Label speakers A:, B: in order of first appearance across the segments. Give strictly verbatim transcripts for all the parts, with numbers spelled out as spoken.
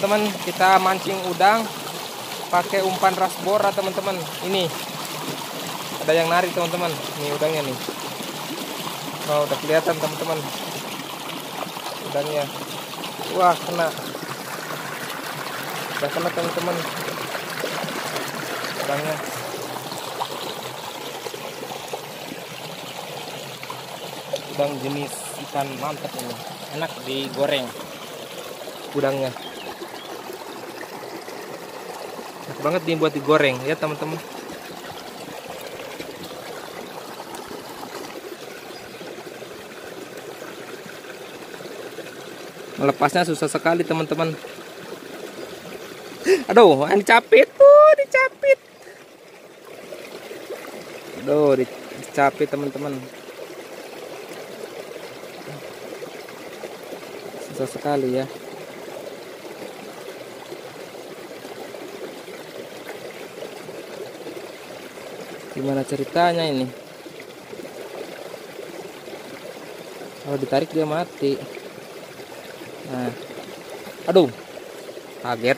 A: teman-teman, kita mancing udang pakai umpan rasbora teman-teman. Ini ada yang narik teman-teman. Ini udangnya nih. Oh, udah kelihatan teman-teman udangnya. Wah, kena. Udah kena teman-teman udangnya. Udang jenis ikan mantap ini, enak digoreng udangnya. Enak banget nih buat digoreng ya teman-teman. Melepasnya susah sekali teman-teman. Aduh, ini dicapit tuh, dicapit. Aduh, dicapit teman-teman. Susah sekali ya. Gimana ceritanya ini? Kalau ditarik dia mati. Nah, aduh, kaget.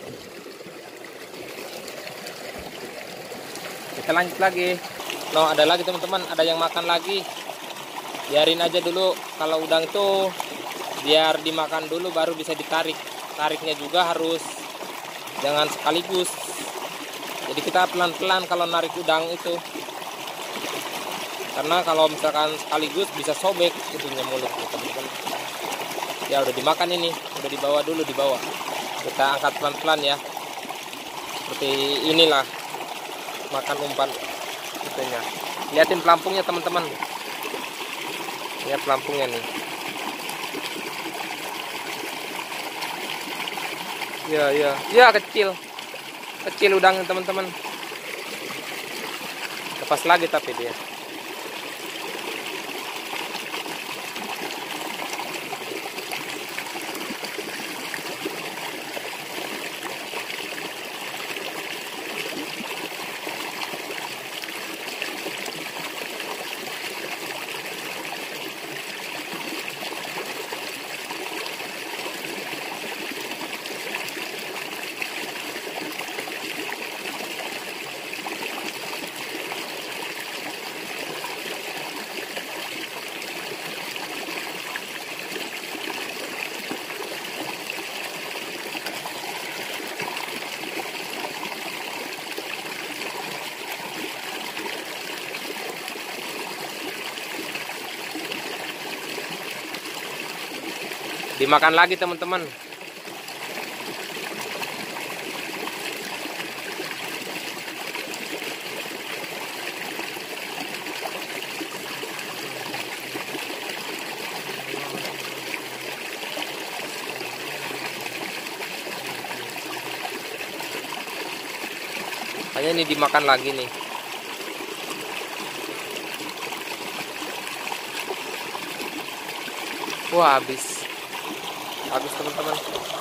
A: Kita lanjut lagi. No, ada lagi teman-teman, ada yang makan lagi. Biarin aja dulu. Kalau udang itu biar dimakan dulu baru bisa ditarik. Tariknya juga harus jangan sekaligus. Jadi kita pelan-pelan kalau narik udang itu. Karena kalau misalkan sekaligus bisa sobek itunya mulut teman-teman. Ya udah dimakan ini, udah dibawa dulu dibawa. Kita angkat pelan-pelan ya. Seperti inilah makan umpan itunya. Lihatin pelampungnya teman-teman. Lihat pelampungnya nih. Ya ya, ya kecil. Kecil udangnya teman-teman. Lepas lagi tapi dia. Dimakan lagi teman-teman. Hanya ini dimakan lagi nih. Wah, habis. Habis teman-teman.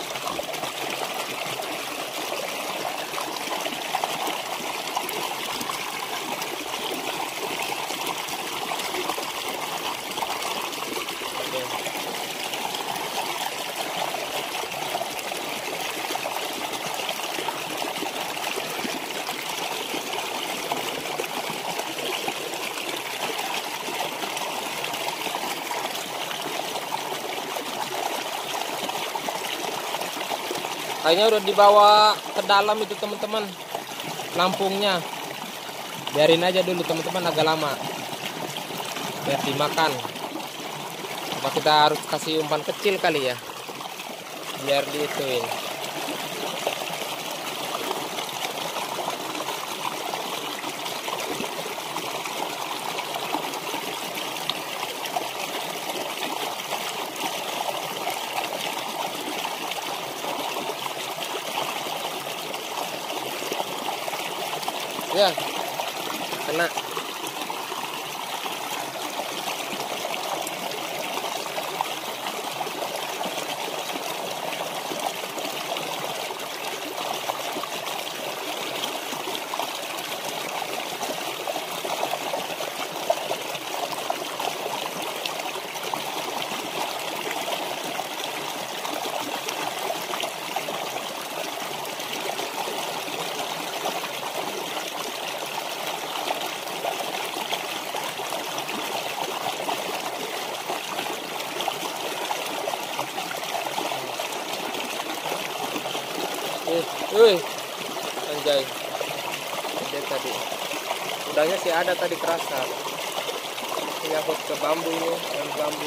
A: Kayaknya udah dibawa ke dalam itu teman-teman, lampungnya. Biarin aja dulu teman-teman, agak lama biar dimakan. Apa kita harus kasih umpan kecil kali ya, biar diituin. Ya, kena. Wih, anjay. Dia tadi. Udangnya sih ada tadi kerasa. Ini aku ke bambu ini, dan bambu.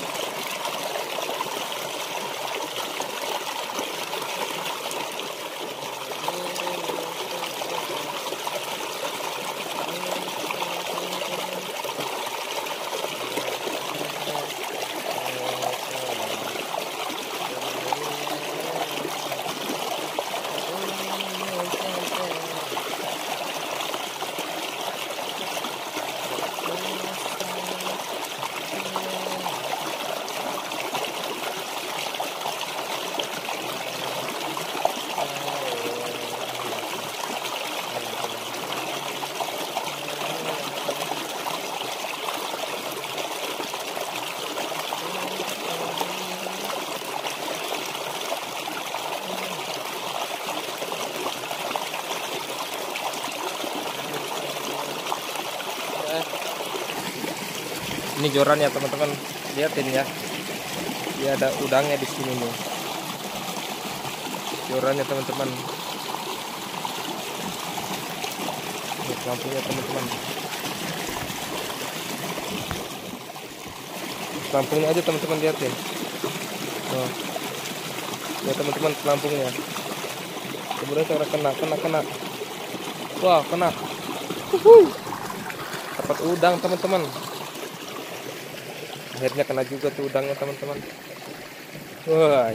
A: Ini joran ya teman-teman, lihatin ya. Dia ada udangnya di sini nih. Jorannya teman-teman. Ini pelampungnya teman-teman. Pelampungnya aja teman-teman, lihatin. Oh. Ya teman-teman, pelampungnya. Kemudian cara kena, kena, kena. Wah, kena. Uhuh. Dapat udang teman-teman. Akhirnya kena juga tuh udangnya teman-teman. Wah,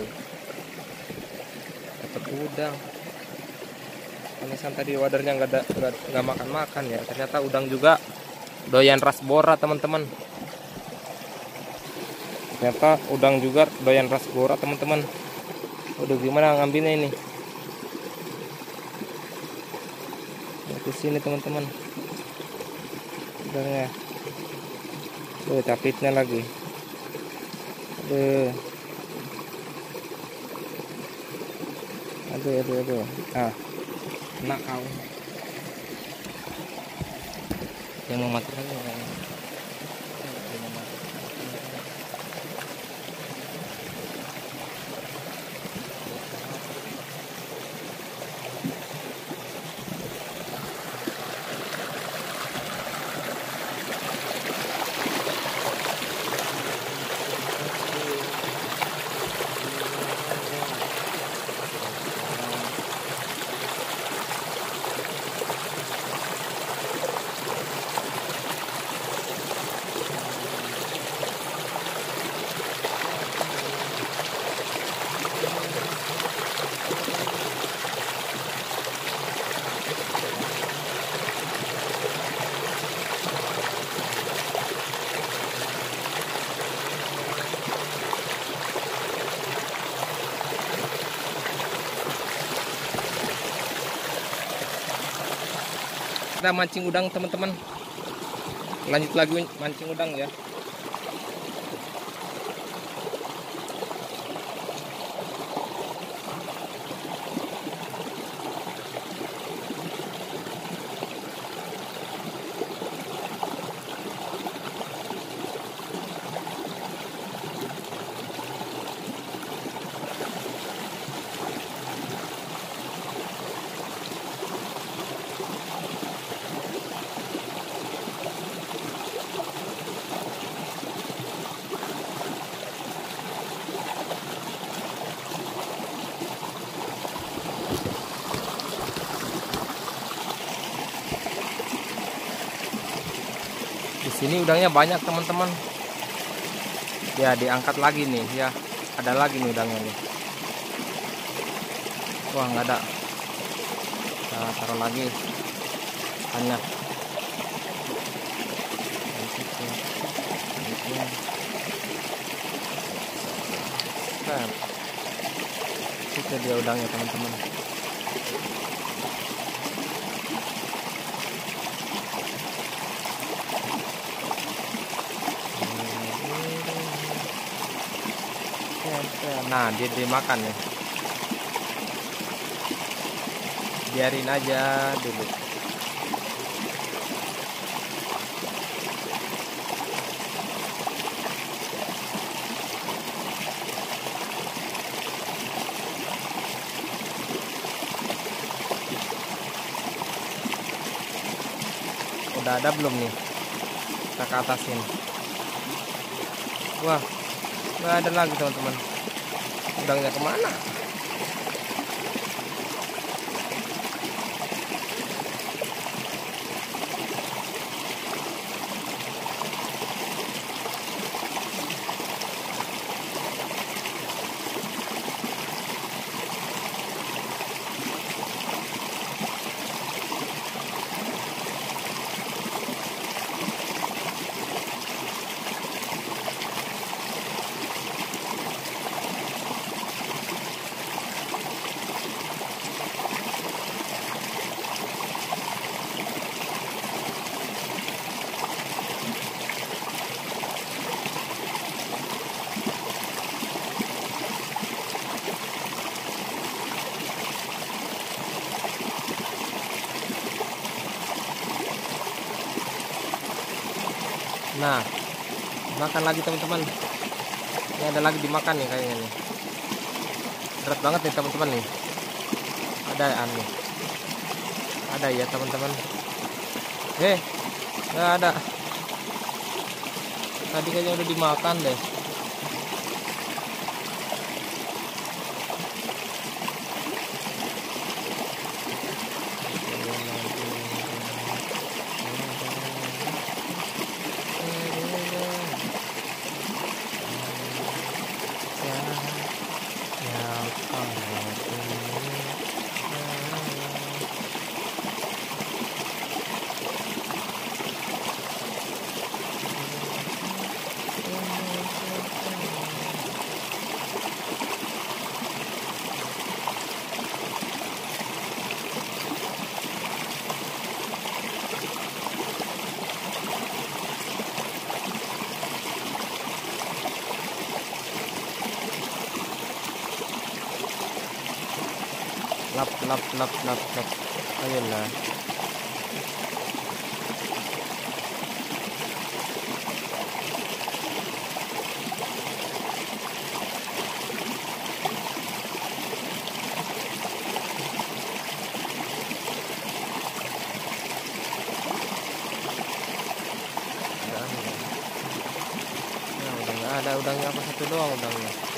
A: dapat udang. Panisan tadi wadernya nggak ada, nggak makan makan ya. Ternyata udang juga doyan ras bora teman-teman. Ternyata udang juga doyan ras bora teman-teman. Udah gimana ngambilnya ini? Ke sini teman-teman. Udangnya. Tuh capitnya lagi. Aduh. Aduh, aduh, aduh. Ah, kena kau. Yang mau mati lagi. Kita mancing udang teman-teman. Lanjut lagi mancing udang ya. Di sini udangnya banyak teman-teman. Ya diangkat lagi nih ya. Ada lagi nih udangnya nih. Wah nggak ada. Nah, taruh lagi. Banyak. Nah, itu dia udangnya teman-teman. Nah, dia dimakan ya. Biarin aja dulu. Udah ada belum nih? Kita ke atasin. Wah, nggak ada lagi teman-teman. Udangnya kemana? Nah, makan lagi teman-teman. Ini ada lagi dimakan nih kayaknya nih. Berat banget nih teman-teman nih. Ada anu. Ada ya teman-teman. Eh, nggak ada. Tadi kayaknya udah dimakan deh. Lap lap lap lap lap. Ayolah. Nah, udah nggak ada udangnya, apa satu doang udangnya.